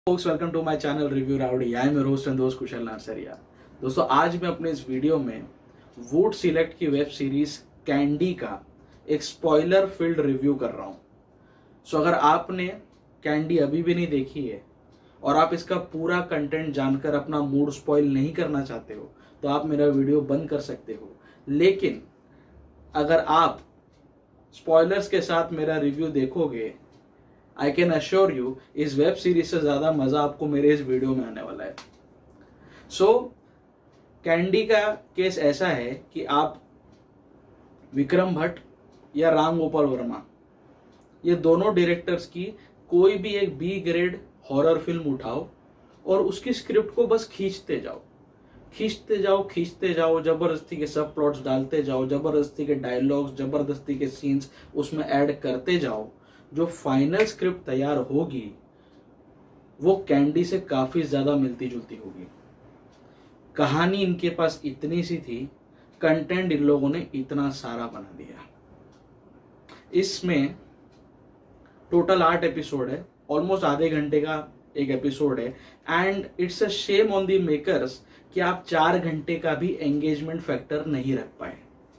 folks, welcome to my channel review rowdy. I am your host and दोस्त कुशल नार्सरिया। दोस्तों, आज मैं अपने इस वीडियो में वोट सिलेक्ट की वेब सीरीज कैंडी का एक स्पॉइलर फील्ड रिव्यू कर रहा हूं। सो अगर आपने कैंडी अभी भी नहीं देखी है और आप इसका पूरा कंटेंट जानकर अपना मूड स्पॉइल नहीं करना चाहते हो तो आप मेरा वीडियो बंद कर सकते हो। लेकिन अगर आप स्पॉयलर्स के साथ मेरा रिव्यू देखोगे, आई कैन अश्योर यू इस वेब सीरीज से ज्यादा मजा आपको मेरे इस वीडियो में आने वाला है। सो कैंडी का केस ऐसा है कि आप विक्रम भट्ट या राम गोपाल वर्मा, ये दोनों डायरेक्टर्स की कोई भी एक बी ग्रेड हॉरर फिल्म उठाओ और उसकी स्क्रिप्ट को बस खींचते जाओ, जबरदस्ती के सब प्लॉट्स डालते जाओ, जबरदस्ती के डायलॉग्स, जबरदस्ती के सीन्स उसमें ऐड करते जाओ। जो फाइनल स्क्रिप्ट तैयार होगी वो कैंडी से काफी ज्यादा मिलती जुलती होगी। कहानी इनके पास इतनी सी थी, कंटेंट इन लोगों ने इतना सारा बना दिया। इसमें टोटल 8 एपिसोड है, ऑलमोस्ट आधे घंटे का एक एपिसोड है। And it's a shame on the makers कि आप 4 घंटे का भी एंगेजमेंट फैक्टर नहीं रख पाए।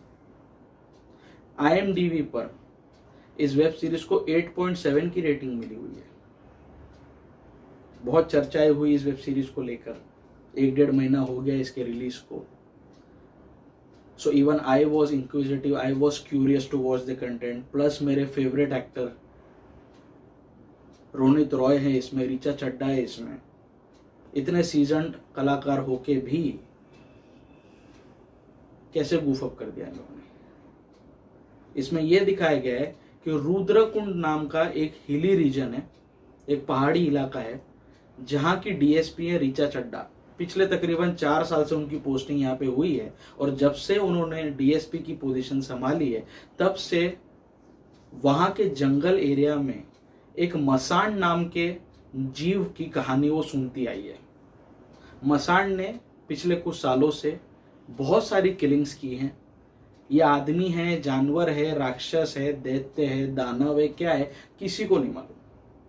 IMDb पर इस वेब सीरीज को 8.7 की रेटिंग मिली हुई है। बहुत चर्चाएं हुई इस वेब सीरीज को लेकर, 1-1.5 महीना हो गया इसके रिलीज को। So even I was inquisitive, I was curious to watch the content. Plus मेरे फेवरेट एक्टर रोनित रॉय है इसमें, ऋचा चड्ढा है इसमें। इतने सीजन्ड कलाकार होके भी कैसे गूफ अप कर दिया इन लोगों ने। इसमें यह दिखाया गया है कि रुद्रकुंड नाम का एक हिली रीजन है, एक पहाड़ी इलाका है, जहां की डीएसपी है ऋचा चड्ढा। पिछले तकरीबन 4 साल से उनकी पोस्टिंग यहाँ पे हुई है और जब से उन्होंने डीएसपी की पोजीशन संभाली है तब से वहां के जंगल एरिया में एक मसान नाम के जीव की कहानी वो सुनती आई है। मसान ने पिछले कुछ सालों से बहुत सारी किलिंग्स की हैं। ये आदमी है, जानवर है, राक्षस है, दैत्य है, दानव है, क्या है किसी को नहीं मालूम।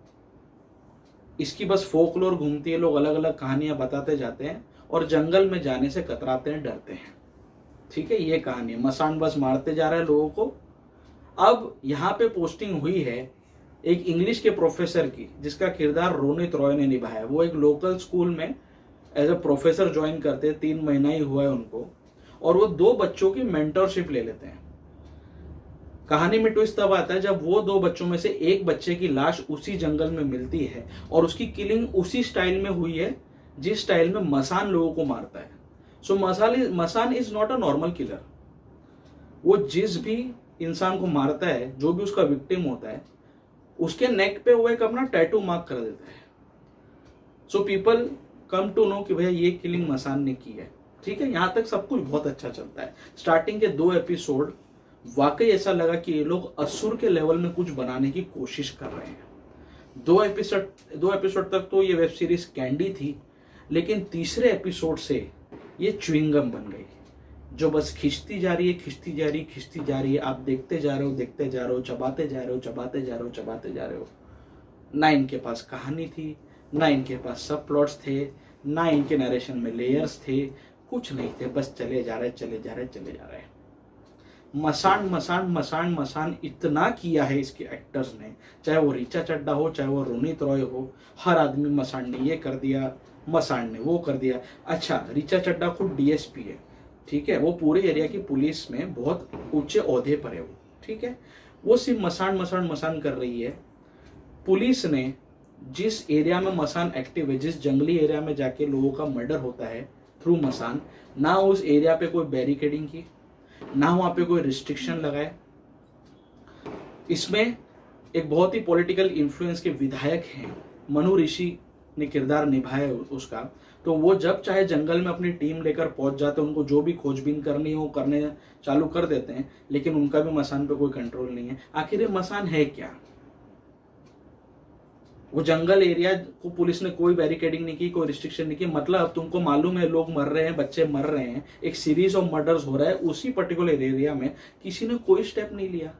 इसकी बस फोकलोर घूमती है, लोग अलग अलग कहानियां बताते जाते हैं और जंगल में जाने से कतराते हैं, डरते हैं। ठीक है, ये कहानी है। मसान बस मारते जा रहा है लोगों को। अब यहाँ पे पोस्टिंग हुई है एक इंग्लिश के प्रोफेसर की, जिसका किरदार रोनित रॉय ने निभाया। वो एक लोकल स्कूल में एज अ प्रोफेसर ज्वाइन करते हैं, 3 महीना ही हुआ है उनको, और वो 2 बच्चों की मेंटरशिप ले लेते हैं। कहानी में ट्विस्ट तब आता है जब वो 2 बच्चों में से एक बच्चे की लाश उसी जंगल में मिलती है और उसकी किलिंग उसी स्टाइल में हुई है जिस स्टाइल में मसान लोगों को मारता है। So Masan is not a normal killer. वो जिस भी इंसान को मारता है, जो भी उसका विक्टिम होता है, उसके नेक पे वो एक अपना टैटू मार्क कर देता है। So people come to know कि भैया ये किलिंग मसान ने की है। ठीक है, यहां तक सब कुछ बहुत अच्छा चलता है। स्टार्टिंग के 2 एपिसोड वाकई ऐसा लगा कि ये लोग असुर के लेवल में कुछ बनाने की कोशिश कर रहे हैं। 2 एपिसोड तक तो ये वेब सीरीज कैंडी थी, लेकिन तीसरे एपिसोड से ये च्युइंगम बन गई, जो बस खिंचती जा रही है। आप देखते जा रहे हो, चबाते जा रहे हो। ना इनके पास कहानी थी, ना इनके पास सब प्लॉट्स थे, ना इनके नरेशन में लेयर्स थे, कुछ नहीं थे। बस चले जा रहे। मसान इतना किया है इसके एक्टर्स ने, चाहे वो ऋचा चड्ढा हो, चाहे वो रोनित रॉय हो। हर आदमी मसान ने ये कर दिया, मसान ने वो कर दिया। अच्छा, ऋचा चड्ढा खुद डीएसपी है। ठीक है, वो पूरे एरिया की पुलिस में बहुत ऊंचे ओहदे पर है वो। ठीक है, वो सिर्फ मसान कर रही है। पुलिस ने जिस एरिया में मसान एक्टिव है, जिस जंगली एरिया में जाके लोगों का मर्डर होता है थ्रू मसान, ना उस एरिया पे कोई बैरिकेडिंग की, ना वहां पे कोई रिस्ट्रिक्शन लगाए। इसमें एक बहुत ही पॉलिटिकल इन्फ्लुएंस के विधायक हैं, मनु ऋषि ने किरदार निभाया उसका। तो वो जब चाहे जंगल में अपनी टीम लेकर पहुंच जाते हैं, उनको जो भी खोजबीन करनी हो करने चालू कर देते हैं, लेकिन उनका भी मसान पे कोई कंट्रोल नहीं है। आखिर ये मसान है क्या? वो जंगल एरिया को पुलिस ने कोई बैरिकेडिंग नहीं की, कोई रिस्ट्रिक्शन नहीं की। मतलब तुमको मालूम है लोग मर रहे हैं, बच्चे मर रहे हैं, एक सीरीज ऑफ मर्डर्स हो रहा है उसी पर्टिकुलर एरिया में, किसी ने कोई स्टेप नहीं लिया।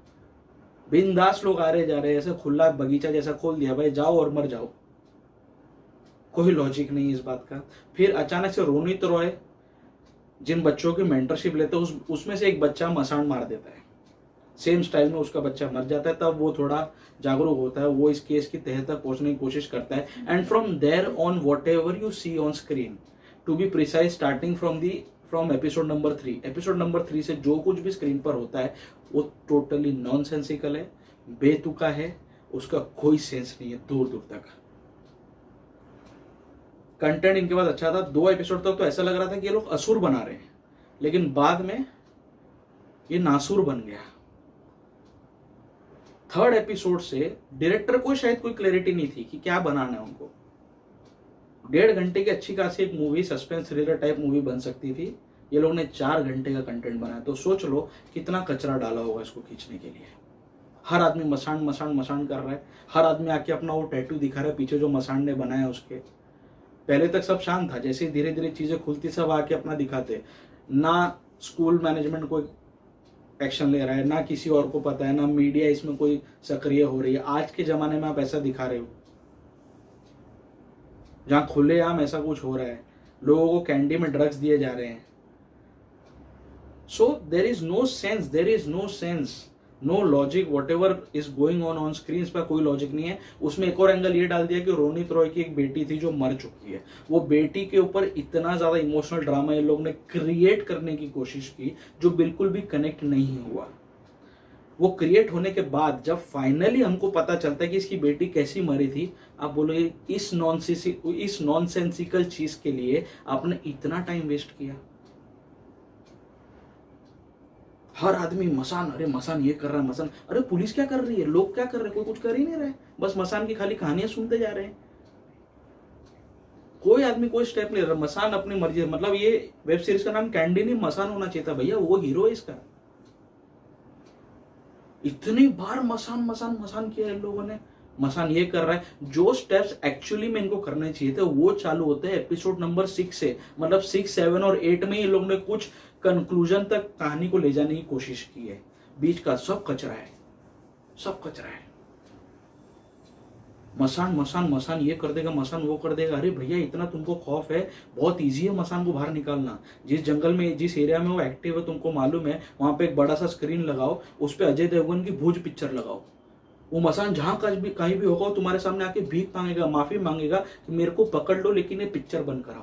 बिंदास लोग आ रहे जा रहे हैं, ऐसे खुला बगीचा जैसा खोल दिया, भाई जाओ और मर जाओ। कोई लॉजिक नहीं है इस बात का। फिर अचानक से रोनित रॉय जिन बच्चों की मेंटरशिप लेते हैं उसमें से एक बच्चा मसान मार देता है, सेम स्टाइल में उसका बच्चा मर जाता है। तब वो थोड़ा जागरूक होता है, वो इस केस की तह तक पहुंचने की कोशिश करता है। And from there on whatever you see on screen, to be precise starting from episode number 3, episode number 3 से जो कुछ भी स्क्रीन पर होता है वो टोटली नॉनसेंसिकल है, बेतुका है, उसका कोई सेंस नहीं है दूर दूर तक। कंटेंट इनके पास अच्छा था। 2 एपिसोड तक तो ऐसा लग रहा था कि ये लोग असुर बना रहे हैं, लेकिन बाद में ये नासुर बन गया। 3rd एपिसोड से डायरेक्टर को शायद कोई क्लैरिटी नहीं थी कि क्या बनाना है उनको। 1.5 घंटे की अच्छी खासी एक movie, suspense thriller type movie बन सकती थी, ये लोग ने 4 घंटे का कंटेंट बनाया। तो सोच लो कितना कचरा डाला होगा इसको खींचने के लिए। हर आदमी मसान मसान मसान कर रहा है, हर आदमी आके अपना वो टैटू दिखा रहा है पीछे जो मसान ने बनाया उसके। पहले तक सब शांत था, जैसे धीरे धीरे चीजें खुलती सब आके अपना दिखाते। ना स्कूल मैनेजमेंट कोई एक्शन ले रहा है, ना किसी और को पता है, ना मीडिया इसमें कोई सक्रिय हो रही है। आज के जमाने में आप ऐसा दिखा रहे हो जहां खुलेआम ऐसा कुछ हो रहा है, लोगों को कैंडी में ड्रग्स दिए जा रहे हैं। So there is no sense, there is no sense, no logic, whatever is going on screen पर कोई लॉजिक नहीं है। उसमें एक और एंगल ये डाल दिया कि रोनित रॉय की एक बेटी थी जो मर चुकी है, वो बेटी के ऊपर इतना ज्यादा इमोशनल ड्रामा ये लोग ने क्रिएट करने की कोशिश की जो बिल्कुल भी कनेक्ट नहीं हुआ। वो क्रिएट होने के बाद जब फाइनली हमको पता चलता है कि इसकी बेटी कैसी मरी थी, आप बोलोगे इस नॉनसेंसिकल चीज के लिए आपने इतना टाइम वेस्ट किया। हर आदमी मसान, अरे मसान ये कर रहा है, मसान, अरे पुलिस क्या कर रही है, लोग क्या कर रहे हैं, कोई कुछ कर ही नहीं रहे, बस मसान की खाली कहानियां सुनते जा रहे हैं। कोई आदमी कोई स्टेप नहीं ले रहा, मसान अपनी मर्जी। मतलब ये वेब सीरीज का नाम कैंडी नहीं मसान होना चाहिए था भैया, वो हीरो है इसका। इतनी बार मसान मसान मसान किया इन लोगों ने, मसान ये कर रहा है। जो स्टेप्स एक्चुअली में इनको करने चाहिए थे वो चालू होते हैं एपिसोड नंबर 6 से। मतलब 6, 7 और 8 में ये लोग ने कुछ कंक्लूजन तक कहानी को ले जाने की कोशिश की है। बीच का सब कचरा है, सब कचरा है। मसान मसान मसान ये कर देगा, मसान वो कर देगा। अरे भैया इतना तुमको खौफ है, बहुत इजी है मसान को बाहर निकालना। जिस जंगल में, जिस एरिया में वो एक्टिव है तुमको मालूम है, वहां पे एक बड़ा सा स्क्रीन लगाओ, उस पर अजय देवगन की भूज पिक्चर लगाओ। वो मसान जहां कहीं भी होगा तुम्हारे सामने आके भीख मांगेगा, माफी मांगेगा कि मेरे को पकड़ लो लेकिन ये पिक्चर बंद कराओ।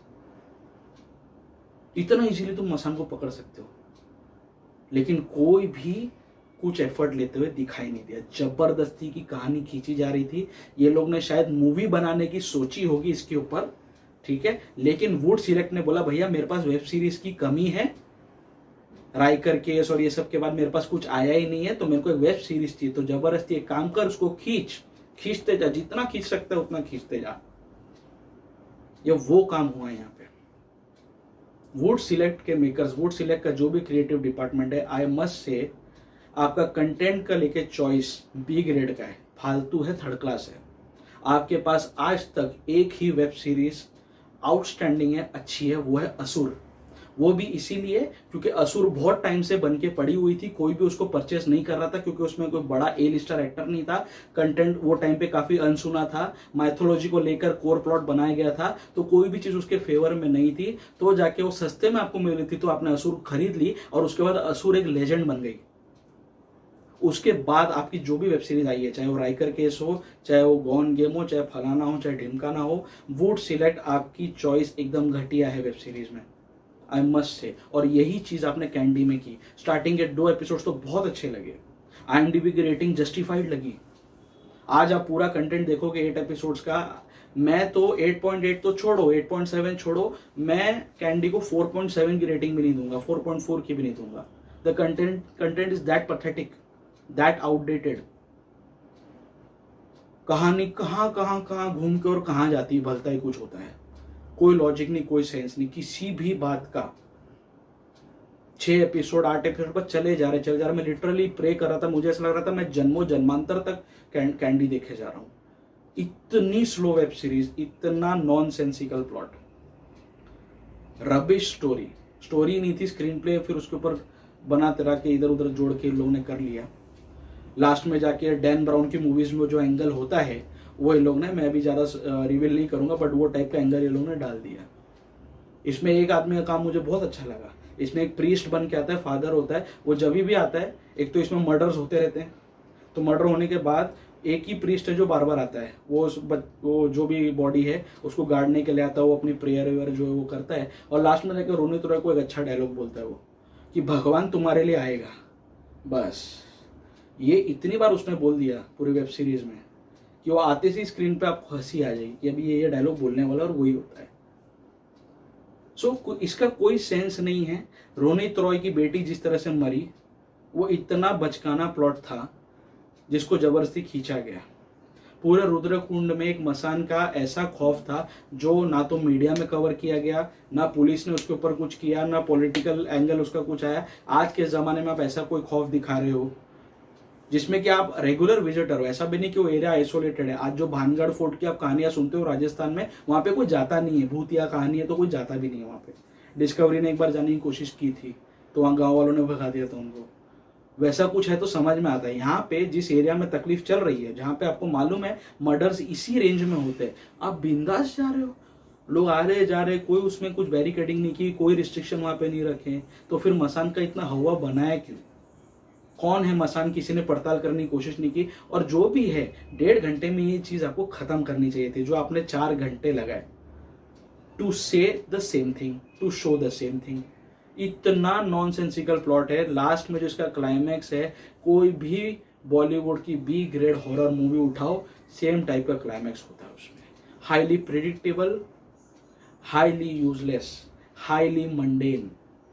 इतना इजीली तुम मसान को पकड़ सकते हो, लेकिन कोई भी कुछ एफर्ट लेते हुए दिखाई नहीं दिया। जबरदस्ती की कहानी खींची जा रही थी। ये लोग ने शायद मूवी बनाने की सोची होगी इसके ऊपर, ठीक है, लेकिन वुड सिलेक्ट ने बोला भैया मेरे पास वेब सीरीज की कमी है, राइकर केस और ये सब के बाद मेरे पास कुछ आया ही नहीं है, तो मेरे को एक वेब सीरीज चाहिए। तो जबरदस्ती एक काम कर, उसको खींचते जा, जितना खींच सकते है उतना खींचते जा। ये वो काम हुआ है यहाँ पे। वुड सिलेक्ट के मेकर्स, वुड सिलेक्ट का जो भी क्रिएटिव डिपार्टमेंट है, आई मस्ट से आपका कंटेंट का लेके चॉइस बी ग्रेड का है, फालतू है, 3rd क्लास है। आपके पास आज तक एक ही वेब सीरीज आउटस्टैंडिंग है, अच्छी है, वो है असुर। वो भी इसीलिए क्योंकि असुर बहुत टाइम से बन के पड़ी हुई थी, कोई भी उसको परचेस नहीं कर रहा था क्योंकि उसमें कोई बड़ा ए लिस्टर एक्टर नहीं था। कंटेंट वो टाइम पे काफी अनसुना था, माइथोलॉजी को लेकर कोर प्लॉट बनाया गया था, तो कोई भी चीज उसके फेवर में नहीं थी। तो जाके वो सस्ते में आपको मिल रही थी तो आपने असुर खरीद ली और उसके बाद असुर एक लेजेंड बन गई। उसके बाद आपकी जो भी वेब सीरीज आई है, चाहे वो राइकर केस हो, चाहे वो गॉन गेम हो, चाहे फलाना हो, चाहे ढिमकाना हो, वुड सिलेक्ट आपकी चॉइस एकदम घटिया है वेब सीरीज में, आई मस्ट से। और यही चीज आपने कैंडी में की। स्टार्टिंग के 2 एपिसोड्स तो बहुत अच्छे लगे, IMDb की रेटिंग जस्टिफाइड लगी। आज आप पूरा कंटेंट देखोगे 8 एपिसोड्स का, मैं तो 8.8 तो छोड़ो, 8.7 छोड़ो, मैं कैंडी को 4.7 की रेटिंग भी नहीं दूंगा, 4.4 की भी नहीं दूंगा। The content is that pathetic, that outdated. कहानी कहां कहां कहां घूम के और कहां जाती है, भलता ही कुछ होता है। कोई लॉजिक नहीं, कोई सेंस नहीं किसी भी बात का। 6 एपिसोड 8 एपिसोड पर चले जा रहे। मैं लिटरली प्रे कर रहा था, मुझे ऐसा लग रहा था मैं जन्मों जन्मांतर तक कैंडी देखे जा रहा हूं। इतनी स्लो वेब सीरीज, इतना नॉनसेंसिकल प्लॉट, रबिश स्टोरी नहीं थी, स्क्रीन प्ले फिर उसके ऊपर बना तेरा के इधर उधर जोड़ के लोगों ने कर लिया। लास्ट में जाके डैन ब्राउन की मूवीज में जो एंगल होता है वो इन लोग ने, मैं भी ज़्यादा रिवील नहीं करूँगा, बट वो टाइप का एंगल ये लोग ने डाल दिया। इसमें एक आदमी का काम मुझे बहुत अच्छा लगा। इसमें एक प्रीस्ट बन के आता है, फादर होता है, वो जब भी आता है, एक तो इसमें मर्डर्स होते रहते हैं, तो मर्डर होने के बाद एक ही प्रीस्ट है जो बार बार आता है, वो जो भी बॉडी है उसको गाड़ने के लिए आता है, वो अपनी प्रेयर वेयर जो है वो करता है, और लास्ट में जाकर रोनित रॉय को एक अच्छा डायलॉग बोलता है वो, कि भगवान तुम्हारे लिए आएगा। बस ये इतनी बार उसने बोल दिया पूरी वेब सीरीज में कि वो आते से स्क्रीन पे आपको हंसी आ जाएगी कि अभी ये डायलॉग बोलने वाला, और वही होता है। सो इसका कोई सेंस नहीं है। रोनित रॉय की बेटी जिस तरह से मरी, वो इतना बचकाना प्लॉट था जिसको जबरदस्ती खींचा गया। पूरे रुद्रकुंड में एक मसान का ऐसा खौफ था जो ना तो मीडिया में कवर किया गया, ना पुलिस ने उसके ऊपर कुछ किया, ना पॉलिटिकल एंगल उसका कुछ आया। आज के ज़माने में आप ऐसा कोई खौफ दिखा रहे हो जिसमें कि आप रेगुलर विजिटर हो, ऐसा भी नहीं कि वो एरिया आइसोलेटेड है। आज जो भानगढ़ फोर्ट की आप कहानियां सुनते हो राजस्थान में, वहां पे कोई जाता नहीं है, भूतिया कहानी है तो कोई जाता भी नहीं है वहां पे। डिस्कवरी ने एक बार जाने की कोशिश की थी तो वहां गाँव वालों ने भगा दिया था उनको। वैसा कुछ है तो समझ में आता है। यहाँ पे जिस एरिया में तकलीफ चल रही है, जहाँ पे आपको मालूम है मर्डर्स इसी रेंज में होते हैं, आप बिंदास जा रहे हो, लोग आ रहे जा रहे, कोई उसमें कुछ बैरिकेडिंग नहीं की, कोई रिस्ट्रिक्शन वहां पे नहीं रखे, तो फिर मसान का इतना हवा बनाया क्यों? कौन है मसान? किसी ने पड़ताल करने की कोशिश नहीं की। और जो भी है 1.5 घंटे में ये चीज आपको खत्म करनी चाहिए थी, जो आपने 4 घंटे लगाए to say the same thing, to show the same thing. इतना नॉनसेंसिकल प्लॉट है। लास्ट में जो इसका क्लाइमैक्स है, कोई भी बॉलीवुड की बी ग्रेड हॉरर मूवी उठाओ, सेम टाइप का क्लाइमैक्स होता है उसमें। Highly predictable, highly useless, highly mundane.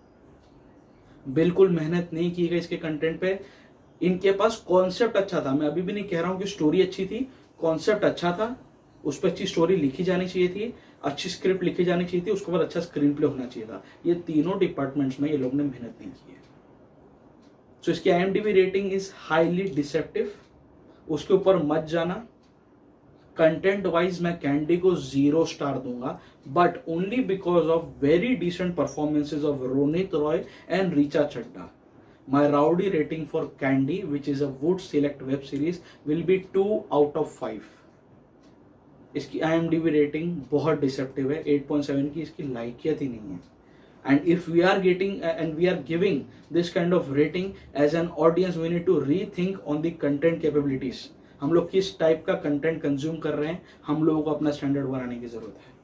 बिल्कुल मेहनत नहीं की गई इसके कंटेंट पे। इनके पास कॉन्सेप्ट अच्छा था, मैं अभी भी नहीं कह रहा हूं कि स्टोरी अच्छी थी, कॉन्सेप्ट अच्छा था, उस पर अच्छी स्टोरी लिखी जानी चाहिए थी, अच्छी स्क्रिप्ट लिखी जानी चाहिए थी, उसके बाद अच्छा स्क्रीन प्ले होना चाहिए था। ये तीनों डिपार्टमेंट्स में ये लोग ने मेहनत नहीं की है। सो इसकी IMDb rating is highly deceptive, उसके ऊपर मत जाना। कंटेंट वाइज मैं कैंडी को 0 स्टार दूंगा, but only because of very decent performances of Ronit Roy and Richa Chadha. My rowdy rating for Candy, which is a Voot select web series, will be 2 out of 5। इसकी IMDb rating बहुत deceptive है, 8.7 की इसकी लाइकियत ही नहीं है। And if we are getting and we are giving this kind of rating as an audience, we need to rethink on the content capabilities. हम लोग किस टाइप का कंटेंट कंज्यूम कर रहे हैं, हम लोगों को अपना स्टैंडर्ड बनाने की जरूरत है।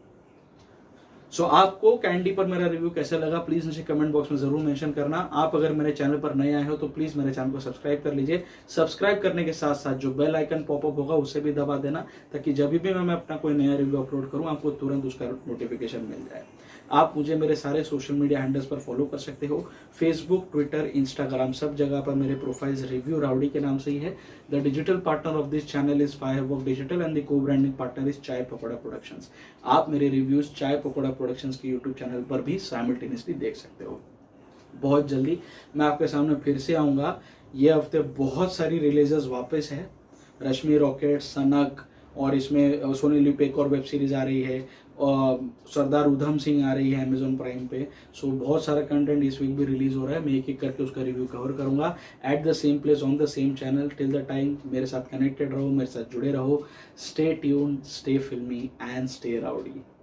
सो आपको कैंडी पर मेरा रिव्यू कैसा लगा, प्लीज मुझे कमेंट बॉक्स में जरूर मेंशन करना। आप अगर मेरे चैनल पर नए आए हो तो प्लीज मेरे चैनल को सब्सक्राइब कर लीजिए। सब्सक्राइब करने के साथ साथ जो बेल आइकन पॉपअप होगा उसे भी दबा देना, ताकि जब भी मैं अपना कोई नया रिव्यू अपलोड करूं आपको तुरंत उसका नोटिफिकेशन मिल जाए। आप मुझे मेरे सारे सोशल मीडिया हैंडल्स पर फॉलो कर सकते हो, फेसबुक, ट्विटर, इंस्टाग्राम, सब जगह पर मेरे प्रोफाइल्स रिव्यू राउडी के नाम से ही है। The digital partner of this channel is firework digital and the co branding partner is Chai Pakoda productions. आप मेरे रिव्यूज चाय पकौड़ा प्रोडक्शंस के यूट्यूब चैनल पर भी साइमल्टेनियसली देख सकते हो। बहुत जल्दी मैं आपके सामने फिर से आऊंगा। ये हफ्ते बहुत सारी रिलीजेस वापस है, रश्मि रॉकेट, सनक, और इसमें सोनी लिव पे एक और वेब सीरीज आ रही है, और सरदार उधम सिंह आ रही है अमेजोन प्राइम पे। सो बहुत सारा कंटेंट इस वीक भी रिलीज हो रहा है, मैं एक एक करके उसका रिव्यू कवर करूंगा at the same place on the same channel. Till the time मेरे साथ कनेक्टेड रहो, मेरे साथ जुड़े रहो। Stay tuned, stay filmy and stay rowdy.